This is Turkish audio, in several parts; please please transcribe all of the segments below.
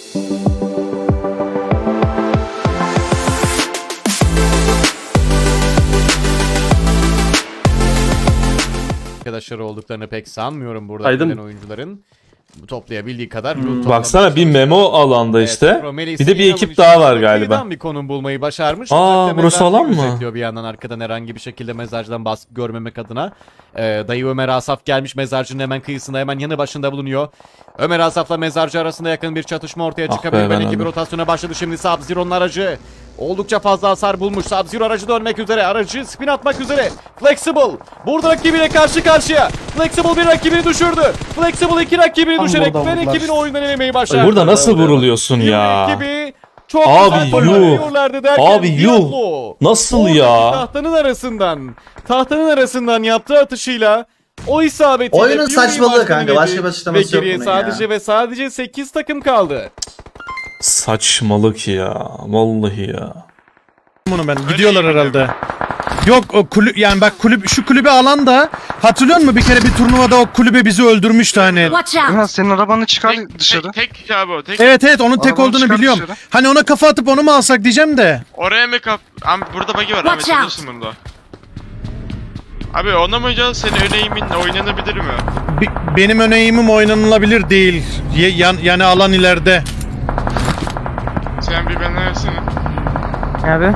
Arkadaşları olduklarını pek sanmıyorum burada gelen oyuncuların. Toplayabildiği kadar loot baksana bir memo alanda işte. Evet, bir de bir ekip daha var galiba. Bir konum bulmayı başarmış. Burası alan mı? Bir yandan arkadan herhangi bir şekilde mezarcıdan baskı görmemek adına. Dayı Ömer Asaf gelmiş, mezarcının hemen kıyısında, hemen yanı başında bulunuyor. Ömer Asaf'la mezarcı arasında yakın bir çatışma ortaya çıkabilir. Belki bir rotasyona başladı şimdi Sub-Zero'nun aracı. Oldukça fazla hasar bulmuş. Sub-Zero aracı dönmek üzere. Aracı spin atmak üzere. Flexible burada rakibiyle karşı karşıya. Flexible bir rakibini düşürdü. Flexible iki rakibini düşürerek ve rakibini oyundan elemeyi başardı. Burada nasıl vuruluyorsun ya? Rakibi çok abi yuh. Abi yuh. Nasıl ya? Tahtanın arasından yaptığı atışıyla o isabetiyle oyunun saçmalığı kanka. Başka bir açıklaması yok bunun sadece ya. Ve sadece 8 takım kaldı. Saçmalık ya. Vallahi ya. Bunu ben gidiyorlar herhalde. Yok o kulüp, yani bak şu kulübe alan da hatırlıyor musun, bir kere bir turnuvada o kulübe bizi öldürmüştü hani. Senin arabanı çıkar dışarı. Tek abi o tek. Evet onun tek olduğunu biliyorum. Dışarı. Hani ona kafa atıp onu mu alsak diyeceğim de. Oraya mı Abi burada bagi var. Ahmet biliyorsun bunda. Abi ona mı oynayacağız? Senin ön eğimin oynanabilir mi? Benim ön eğimim oynanılabilir değil. Yani alan ileride. Sen bir bana versene. Abi.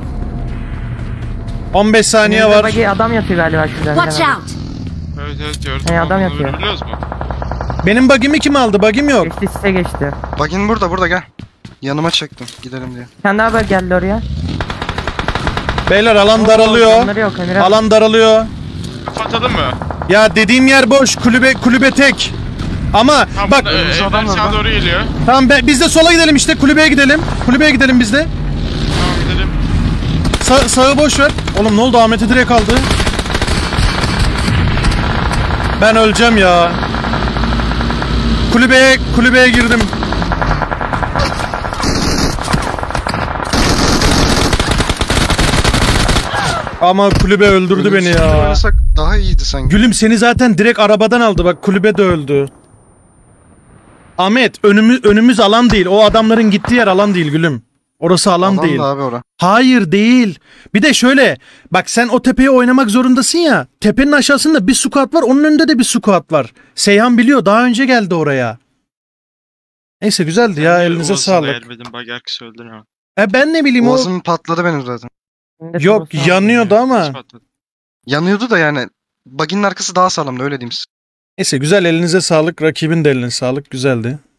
15 saniye var. Bagi adam yatıyor galiba şurada. Watch out. Evet gördüm. Adam yatıyor. Biliyoruz mu? Benim bagimi kim aldı? Bagim yok. Geçti, size geçti. Bagin burada gel. Yanıma çektim gidelim diye. Sen daha böyle geldi oraya. Beyler alan daralıyor. Yok, alan daralıyor. Kapatalım mı? Ya dediğim yer boş. Kulübe tek. Ama tamam, bak sağa doğru geliyor. Tamam biz de sola gidelim işte, kulübeye gidelim. Kulübeye gidelim biz de. Tamam gidelim. Sağı boş ver. Oğlum ne oldu, Ahmet'e direkt aldı. Ben öleceğim ya. Kulübeye girdim. Ama kulübe öldürdü beni ya. Daha iyiydi sanki. Gülüm seni zaten direkt arabadan aldı, bak kulübe de öldü. Ahmet önümüz alan değil. O adamların gittiği yer alan değil gülüm. Orası alan değil. Abi hayır değil. Bir de şöyle bak, sen o tepeye oynamak zorundasın ya. Tepenin aşağısında bir squad var, onun önünde de bir squad var. Seyhan biliyor, daha önce geldi oraya. Neyse güzeldi ya, elinize sağlık. Ben ne bileyim Boğazım patladı benim zaten. Yok yanıyordu ama. Yanıyordu da yani. Baginin arkası daha sağlamdı öyle diyeyim size. Neyse güzel, elinize sağlık. Rakibin de eline sağlık. Güzeldi.